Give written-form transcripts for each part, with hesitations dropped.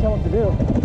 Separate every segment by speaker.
Speaker 1: tell what to do.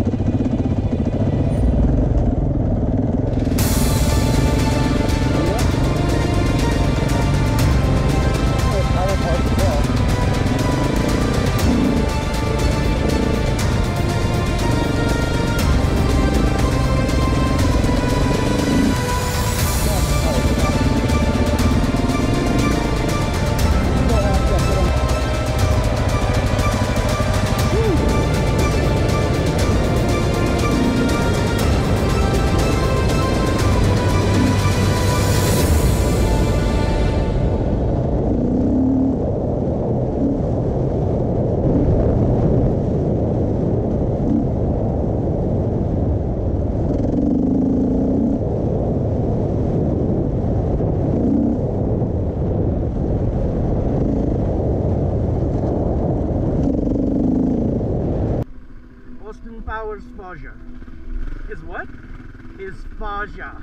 Speaker 2: Husqvarna. His what? His Husqvarna.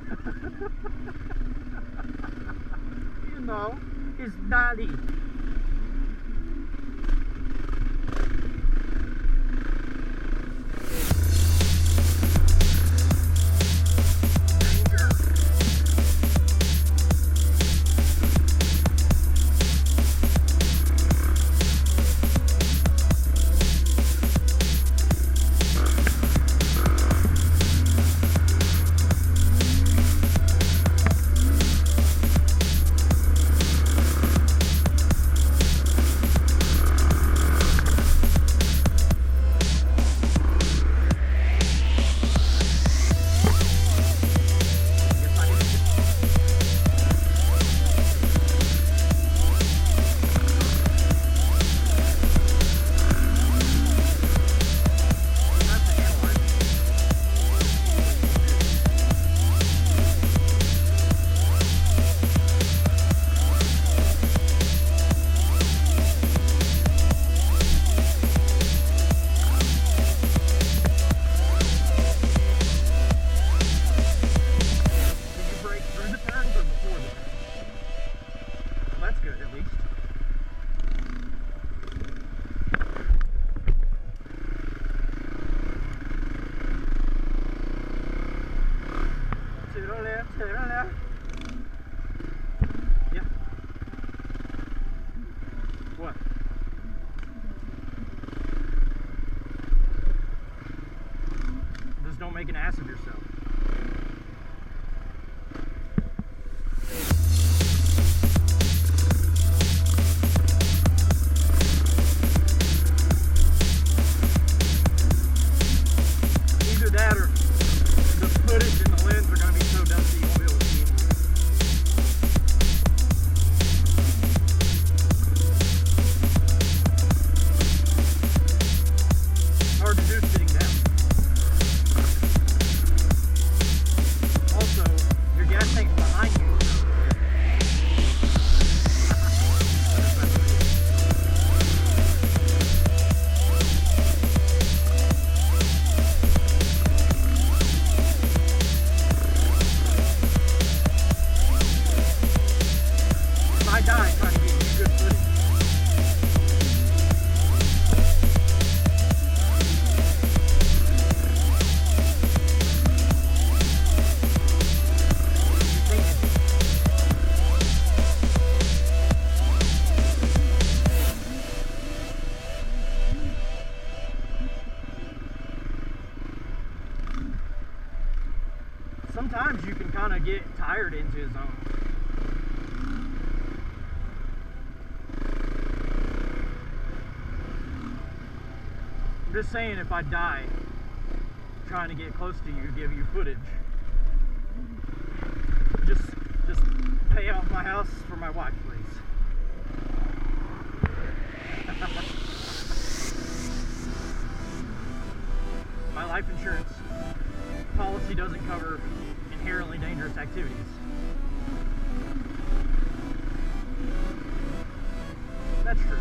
Speaker 2: You know, his daddy. Yeah. What? Just don't make an ass of yourself. Either that or the footage and the lens are going to be so dusty you won't be able to see it. Hard to do sitting down. Also, your gas tank's behind you. I die trying to get you good footage. Sometimes you can kind of get tired into his own. I'm just saying, if I die trying to get close to you, give you footage, just pay off my house for my wife, please. My life insurance policy doesn't cover inherently dangerous activities. That's true.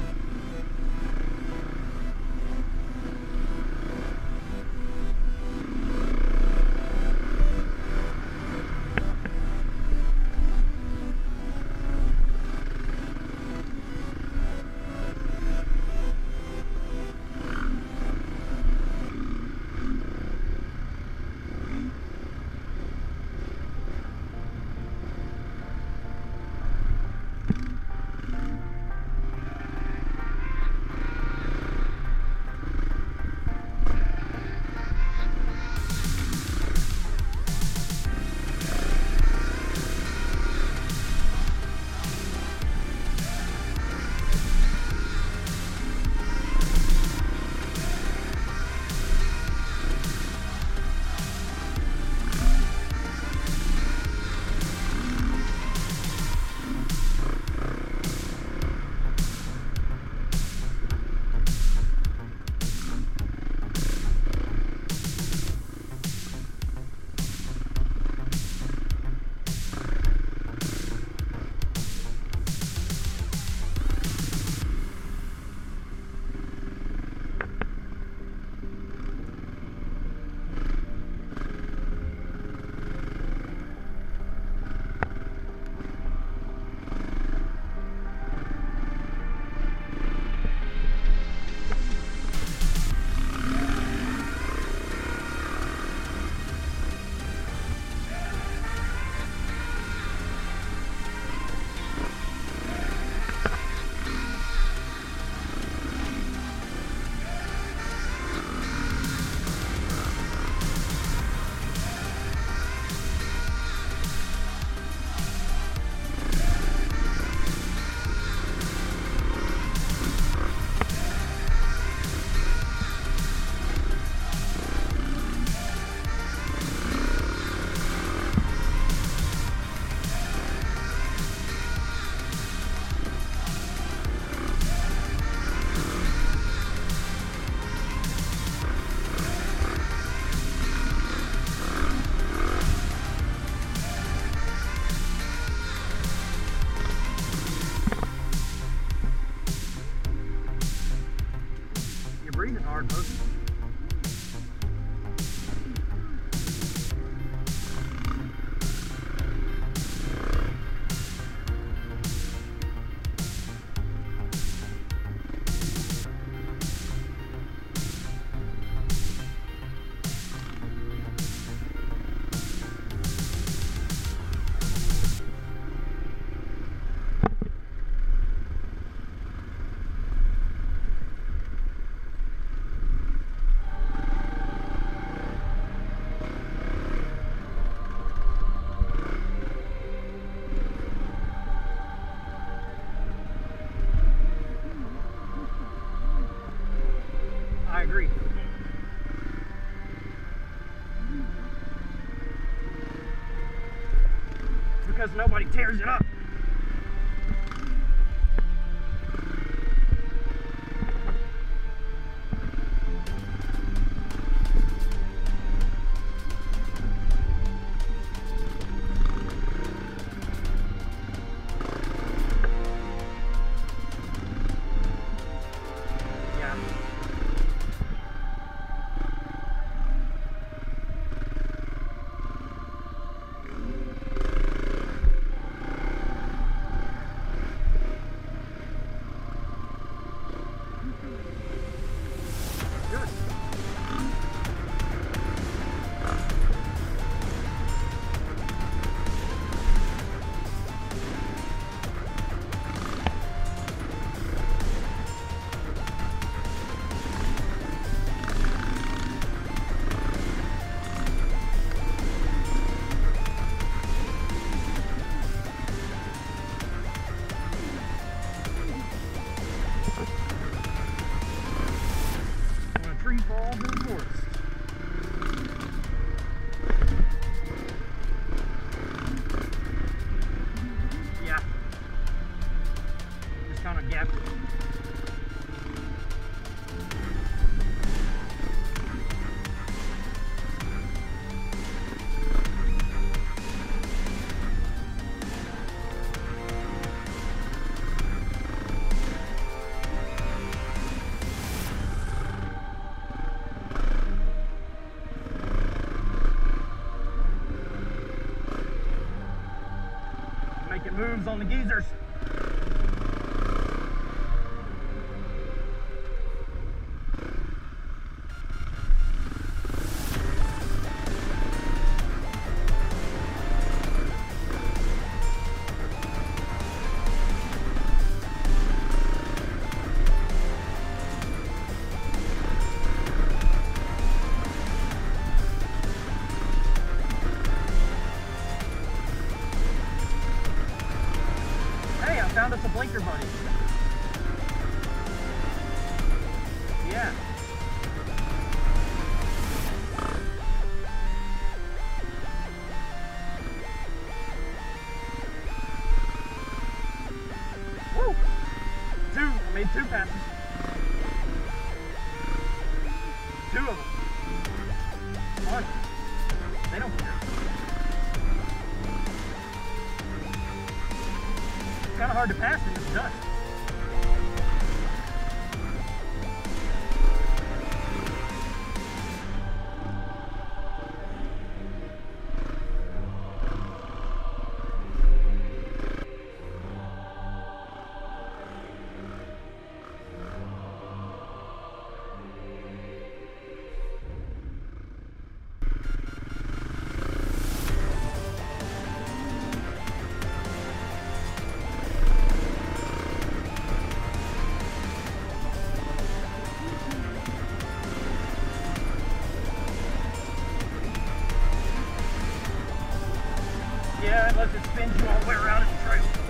Speaker 2: because nobody tears it up. Tree falls in the forest. Yeah. Just kind of gapped it. Making moves on the geezers. Found us a blinker buddy. Yeah. Woo! I made two passes. Two of them. Fun. They don't care. It's kind of hard to pass in this dust. Yeah, unless it spins you all the way around in the trail.